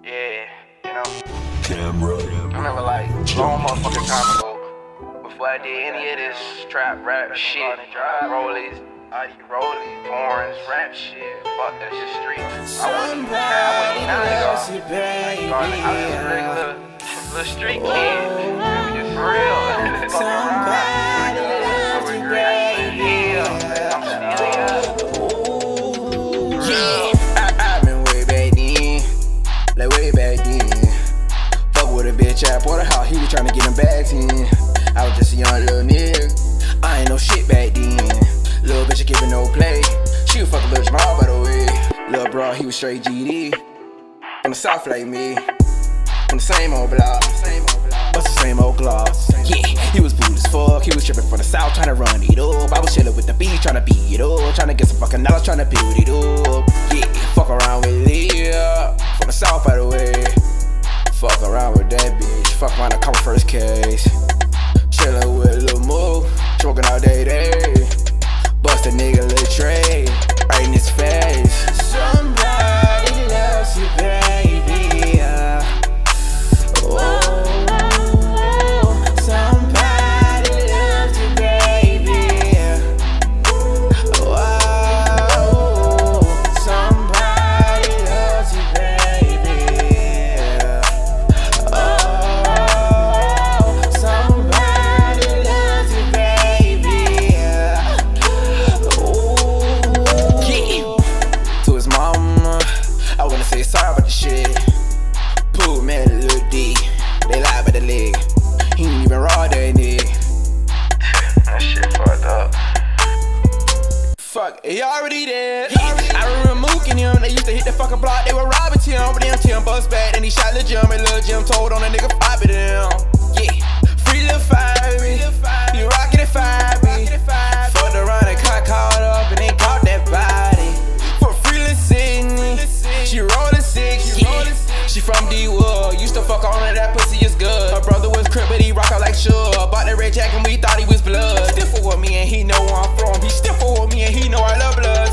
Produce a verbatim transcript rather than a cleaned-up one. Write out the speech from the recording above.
Yeah, you know. Camera. I remember like long motherfucking time ago, before I did any of this trap rap shit, rollies, rollies, porns, rap shit, fuck that shit street. I wasn't, I wasn't even out here, dog. I was a regular, little street kid. Just for real. Somebody loves you, baby. Yeah, I'm still here. Yeah, I, I been way back then, like way back then. Fuck with a bitch at Porterhouse, he was tryna get them bags in. I was just a young little nigga, I ain't no shit back then. Little bitch giving no play, she was fucking Lil Jamal by the way. Lil bro, he was straight G D, on the south like me, on the same old block, what's the same old gloss? Yeah, he was booed as fuck, he was tripping for the south, tryna run it up. I was chillin' with the beat, tryna beat it up, tryna get some fucking knowledge, tryna build it up. Yeah, fuck around with Leah, from the south by the way. Fuck around with that bitch, fuck around the cover first case. Chillin' with Lil Mo, smoking all day day. Bust a nigga Lil Trey, right in his face. Somebody loves you, baby. Uh, oh. He already dead. I remember mooking him. They used to hit the fucking block. They were robbing Tim, but then Tim bust back. Then he shot Lil Jim, and Lil Jim told on a nigga five of them. Yeah, free Lil Fiery. You rockin' it Fiery. Fucked around and got caught up, and they caught that body. For free Lil Sydney, she rollin' six. Yeah, she from D-Wood. Used to fuck on her, that pussy is good. Her brother was crip, but he rock out like Suge. Bought that red jacket, and we thought he was blood. Still for with me, and he know where I'm from. He still for with me, and he know I love blood.